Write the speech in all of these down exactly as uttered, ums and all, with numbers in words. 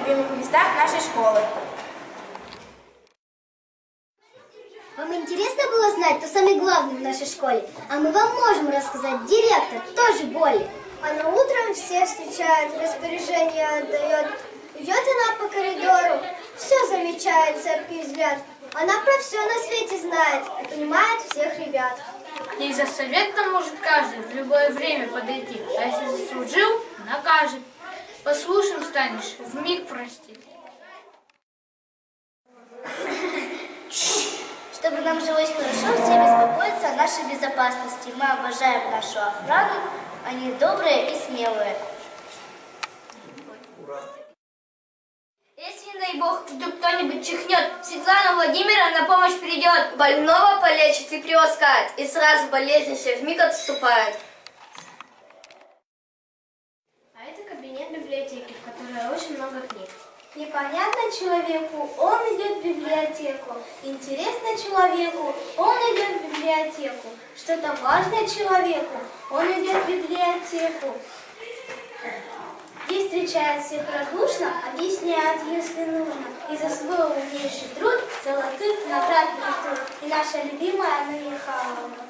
любимых местах нашей школы. Вам интересно было знать, кто самый главный в нашей школе? А мы вам можем рассказать. Директор тоже Боли. Она утром всех встречает, распоряжение отдает. Идет она по коридору, все замечает, цепкий взгляд. Она про все на свете знает и понимает всех ребят. Ей за советом может каждый в любое время подойти, а если заслужил, накажет. Послушным станешь, вмиг простит. Чтобы нам жилось хорошо, все беспокоятся о нашей безопасности. Мы обожаем нашу охрану, они добрые и смелые. Если, не дай бог, вдруг кто-нибудь чихнет, Светлана Владимировна на помощь придет. Больного полечит и приласкает, и сразу болезнь все вмиг отступает. А это кабинет библиотеки, в которой очень много книг. Непонятно человеку, он идет в библиотеку. Интересно человеку, он идет в библиотеку. Что-то важное человеку, он идет в библиотеку. Здесь встречает всех радушно, объясняет, если нужно. И за свой умнейший труд золотых наград ждут. И наша любимая Анна Михайловна.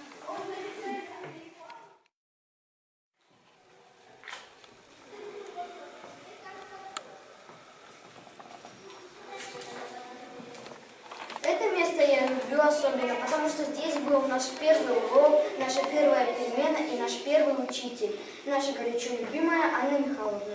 Это место я люблю особенно, потому что здесь был наш первый урок, наша первая перемена и наш первый учитель, наша горячо любимая Анна Михайловна.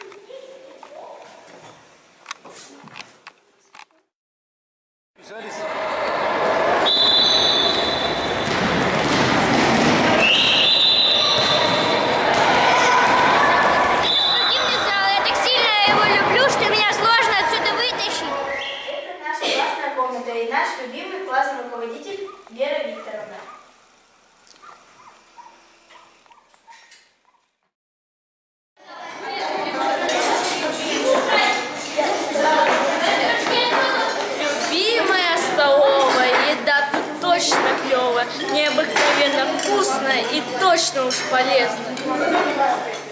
И наш любимый классный руководитель Вера Викторовна. Любимая столовая, еда тут точно клевая, необыкновенно вкусная и точно уж полезная.